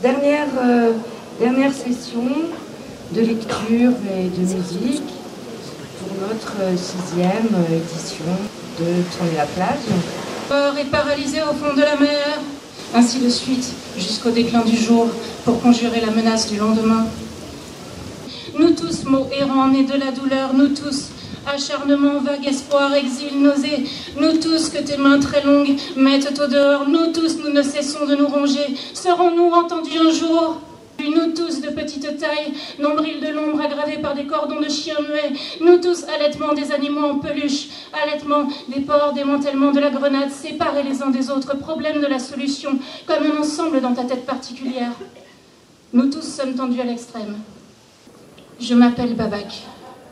Dernière session de lecture et de musique pour notre 6e édition de Tourner la plage. Peur et paralysé au fond de la mer, ainsi de suite jusqu'au déclin du jour pour conjurer la menace du lendemain. Nous tous, mots errants nés de la douleur, nous tous, acharnement, vague espoir, exil, nausée, nous tous que tes mains très longues mettent au dehors, nous tous, nous ne cessons de nous ronger, serons-nous entendus un jour ? Nous tous de petite taille, nombril de l'ombre aggravé par des cordons de chiens muets, nous tous allaitement des animaux en peluche, allaitement des porcs, démantèlement de la grenade, séparés les uns des autres, problème de la solution, comme un ensemble dans ta tête particulière. Nous tous sommes tendus à l'extrême. Je m'appelle Babac.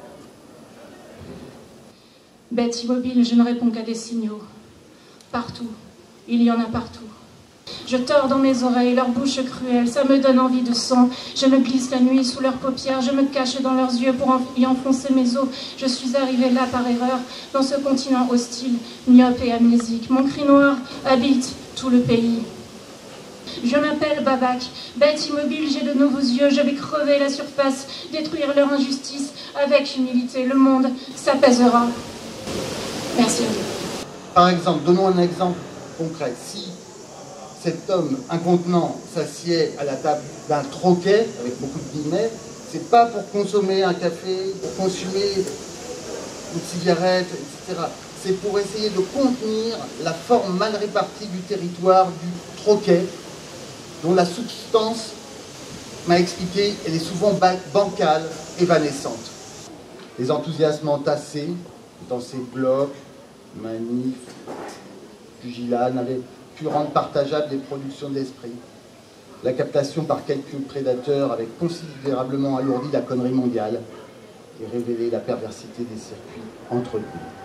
Bête immobile, je ne réponds qu'à des signaux. Partout, il y en a partout. Je tords dans mes oreilles leur bouche cruelle, ça me donne envie de sang. Je me glisse la nuit sous leurs paupières, je me cache dans leurs yeux pour y enfoncer mes os. Je suis arrivée là par erreur, dans ce continent hostile, myope et amnésique. Mon cri noir habite tout le pays. Je m'appelle Babac, bête immobile, j'ai de nouveaux yeux, je vais crever la surface, détruire leur injustice. Avec humilité, le monde s'apaisera. Merci à vous. Par exemple, donnons un exemple concret. Si cet homme incontenant s'assied à la table d'un troquet, avec beaucoup de guillemets, c'est pas pour consommer un café, pour consommer une cigarette, etc. C'est pour essayer de contenir la forme mal répartie du territoire du troquet, dont la substance, m'a expliqué, elle est souvent bancale, évanescente. Les enthousiasmes entassés dans ces blocs, manifs, pugilats, n'avaient pu rendre partageables les productions de l'esprit. La captation par quelques prédateurs avait considérablement alourdi la connerie mondiale et révélé la perversité des circuits entretenus.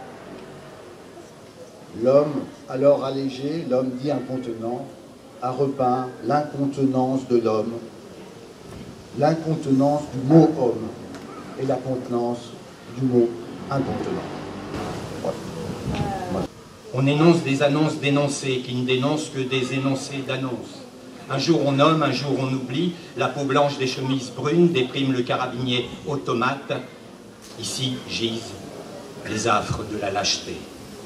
L'homme, alors allégé, l'homme dit incontenant, a repeint l'incontenance de l'homme, l'incontenance du mot homme et la contenance du mot incontenant. Voilà. On énonce des annonces d'énoncés qui ne dénoncent que des énoncés d'annonces. Un jour on nomme, un jour on oublie, la peau blanche des chemises brunes déprime le carabinier automate. Ici gisent les affres de la lâcheté.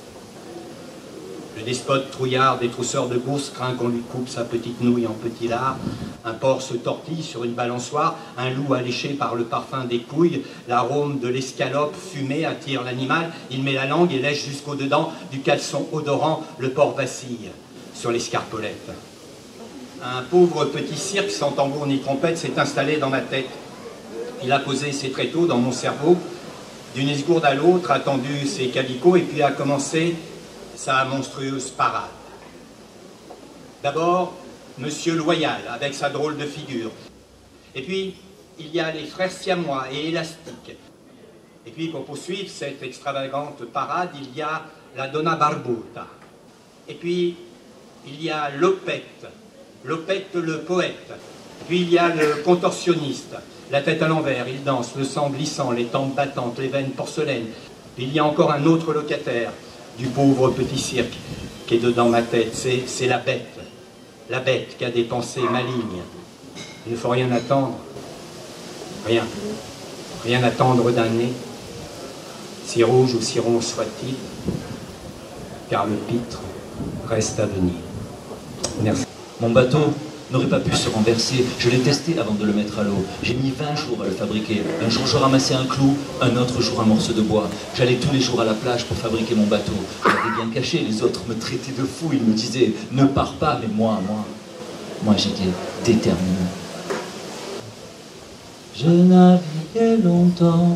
Le despote trouillard des trousseurs de bourse craint qu'on lui coupe sa petite nouille en petits lards. Un porc se tortille sur une balançoire, un loup alléché par le parfum des couilles, l'arôme de l'escalope fumée attire l'animal, il met la langue et lèche jusqu'au dedans du caleçon odorant, le porc vacille sur l'escarpolette. Un pauvre petit cirque sans tambour ni trompette s'est installé dans ma tête. Il a posé ses tréteaux dans mon cerveau, d'une esgourde à l'autre, a tendu ses calicos et puis a commencé sa monstrueuse parade. D'abord, Monsieur Loyal, avec sa drôle de figure. Et puis, il y a les frères siamois et élastiques. Et puis, pour poursuivre cette extravagante parade, il y a la Donna Barbuta. Et puis, il y a Lopette, Lopette le poète. Et puis, il y a le contorsionniste, la tête à l'envers, il danse, le sang glissant, les tempes battantes, les veines porcelaines. Puis, il y a encore un autre locataire du pauvre petit cirque qui est dedans ma tête, c'est la bête qui a des pensées malignes. Il ne faut rien attendre, rien attendre d'un nez, si rouge ou si rond soit-il, car le pitre reste à venir. Merci. Mon bateau n'aurait pas pu se renverser. Je l'ai testé avant de le mettre à l'eau. J'ai mis 20 jours à le fabriquer. Un jour, je ramassais un clou, un autre jour, un morceau de bois. J'allais tous les jours à la plage pour fabriquer mon bateau. Je l'avais bien caché, les autres me traitaient de fou. Ils me disaient, ne pars pas, mais moi, j'étais déterminé. Je naviguais longtemps.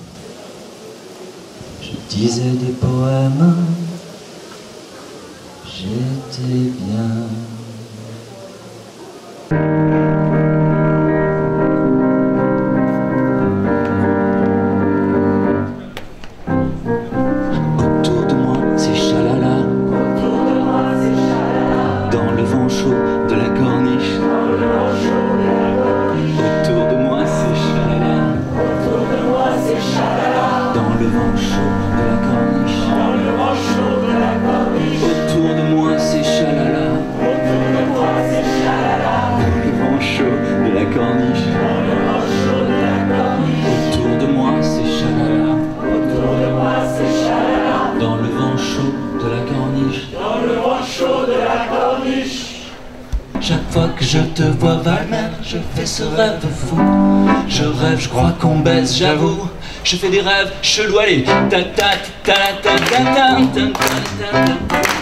Je disais des poèmes. J'étais bien. Autour de moi, c'est chalala. Dans le vent chaud de la corniche. Autour de moi, c'est chalala. Dans le vent chaud de la corniche. Autour de moi, c'est chalala. Dans le Chaque fois que je te vois Valmer, je fais ce rêve fou. Je rêve, je crois qu'on baise, j'avoue. Je fais des rêves chelous, allez. Ta ta ta ta ta ta ta ta ta ta ta.